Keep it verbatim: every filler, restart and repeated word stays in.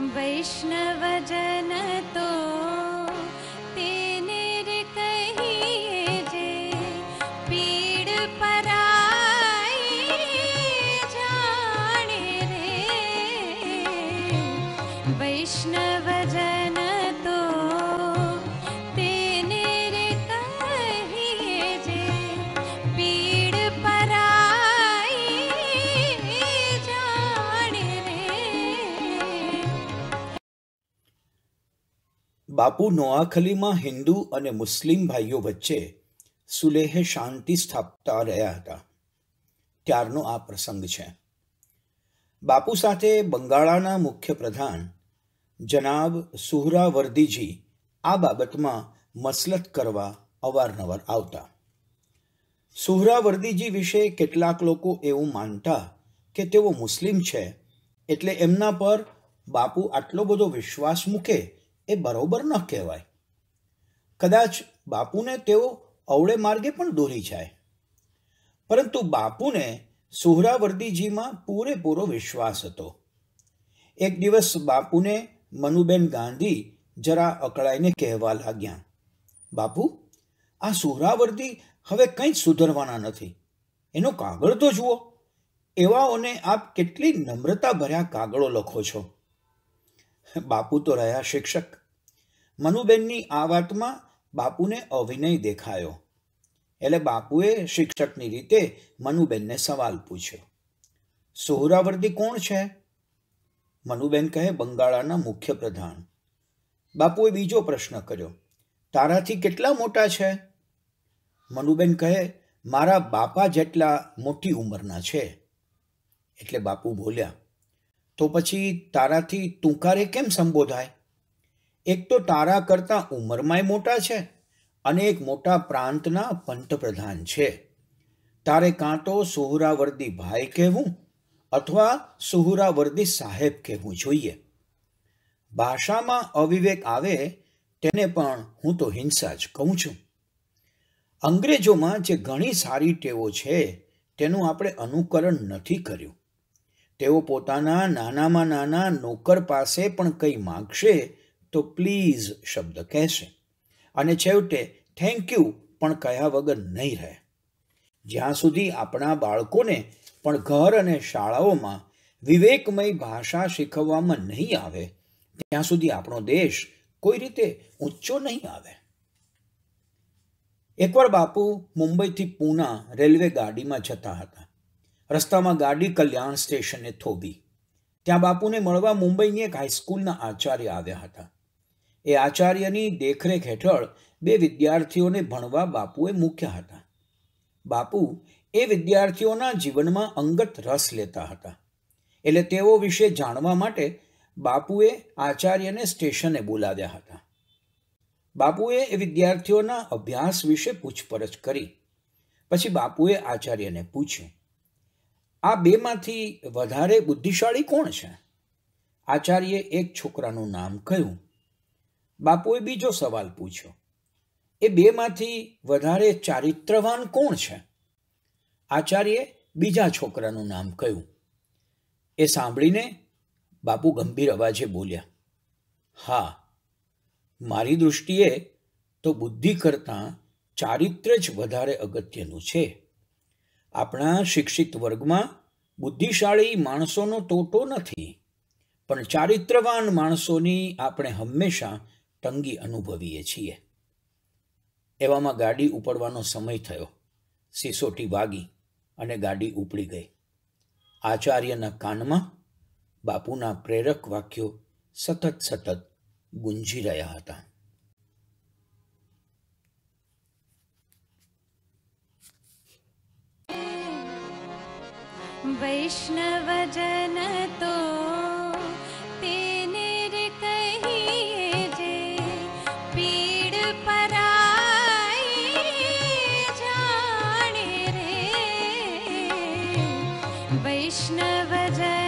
वैष्णव जन तो तेने रे कहिए जे पीड़ पराई जाने रे। वैष्णव जन तो तेने रे कहिए जे पीड़ पराई जाने रे। બાપુ નોઆખલીમાં હિન્દુ અને મુસ્લિમ ભાઈઓ વચ્ચે સુલેહ શાંતિ સ્થાપતા રહ્યા હતા ત્યારનો આ પ્રસંગ છે. બાપુ સાથે બંગાળાના મુખ્ય પ્રધાન જનાબ સુહરાવર્દીજી આ બાબતમાં મસલત કરવા અવારનવાર આવતા. સુહરાવર્દીજી વિશે કેટલાક લોકો એવું માનતા કે તેઓ મુસ્લિમ છે એટલે એમના પર બાપુ આટલો બધો વિશ્વાસ મૂકે એ બરોબર ન કહેવાય. કદાચ બાપુને તેઓ અવળે માર્ગે પણ દોરી જાય. પરંતુ બાપુને સુહરાવર્દીજીમાં પૂરેપૂરો વિશ્વાસ હતો. એક દિવસ બાપુને મનુબેન ગાંધી જરા અકળાઈને કહેવા લાગ્યા, બાપુ, આ સુહરાવર્દી હવે કંઈ જ સુધરવાના નથી. એનો કાગળ તો જુઓ. એવાઓને આપ કેટલી નમ્રતા ભર્યા કાગળો લખો છો. બાપુ તો રહ્યા શિક્ષક. મનુબેનની આ વાતમાં બાપુને અવિનય દેખાયો. એટલે બાપુએ શિક્ષકની રીતે મનુબેનને સવાલ પૂછ્યો, સુહરાવર્દી કોણ છે? મનુબેન કહે, બંગાળાના મુખ્ય પ્રધાન. બાપુએ બીજો પ્રશ્ન કર્યો, તારાથી કેટલા મોટા છે? મનુબેન કહે, મારા બાપા જેટલા મોટી ઉંમરના છે. એટલે બાપુ બોલ્યા, તો પછી તારાથી તુંકારે કેમ સંબોધાય? એક તો તારા કરતાં ઉંમરમાંય મોટા છે અને એક મોટા પ્રાંતના પંતપ્રધાન છે. તારે કાં તો સુહરાવર્દી ભાઈ કહેવું અથવા સુહરાવર્દી સાહેબ કહેવું જોઈએ. ભાષામાં અવિવેક આવે તેને પણ હું તો હિંસા જ કહું છું. અંગ્રેજોમાં જે ઘણી સારી ટેવો છે તેનું આપણે અનુકરણ નથી કર્યું. તેઓ પોતાના નાનામાં નાના નોકર પાસે પણ કંઈ માગશે તો પ્લીઝ શબ્દ કહેશે અને છેવટે થેન્ક યુ પણ કહ્યા વગર નહીં રહે. જ્યાં સુધી આપણા બાળકોને પણ ઘર અને શાળાઓમાં વિવેકમય ભાષા શીખવવામાં નહીં આવે ત્યાં સુધી આપણો દેશ કોઈ રીતે ઊંચો નહીં આવે. એકવાર બાપુ મુંબઈથી પૂના રેલવે ગાડીમાં જતા હતા. રસ્તામાં ગાડી કલ્યાણ સ્ટેશને થોભી. ત્યાં બાપુને મળવા મુંબઈની એક હાઈસ્કૂલના આચાર્ય આવ્યા હતા. એ આચાર્યની દેખરેખ હેઠળ બે વિદ્યાર્થીઓને ભણવા બાપુએ મૂક્યા હતા. બાપુ એ વિદ્યાર્થીઓના જીવનમાં અંગત રસ લેતા હતા. એટલે તેઓ વિશે જાણવા માટે બાપુએ આચાર્યને સ્ટેશને બોલાવ્યા હતા. બાપુએ એ વિદ્યાર્થીઓના અભ્યાસ વિશે પૂછપરછ કરી. પછી બાપુએ આચાર્યને પૂછ્યું, આ બેમાંથી વધારે બુદ્ધિશાળી કોણ છે? આચાર્યે એક છોકરાનું નામ કહ્યું. બાપુએ બીજો સવાલ પૂછ્યો, એ બેમાંથી વધારે ચારિત્રવાન કોણ છે? આચાર્યે બીજા છોકરાનું નામ કહ્યું. એ સાંભળીને બાપુ ગંભીર અવાજે બોલ્યા, હા, મારી દૃષ્ટિએ તો બુદ્ધિ કરતાં ચારિત્ર્ય જ વધારે અગત્યનું છે. આપણા શિક્ષિત વર્ગમાં બુદ્ધિશાળી માણસોનો તોટો નથી, પણ ચારિત્રવાન માણસોની આપણે હંમેશા તંગી અનુભવીએ છીએ. એવામાં ગાડી ઉપડવાનો સમય થયો. સિસોટી વાગી અને ગાડી ઉપડી ગઈ. આચાર્યના કાનમાં બાપુના પ્રેરક વાક્યો સતત સતત ગુંજી રહ્યા હતા. वैष्णव जन तो तेने रे कहिए जे पीड़ पराई जाने रे। वैष्णव जन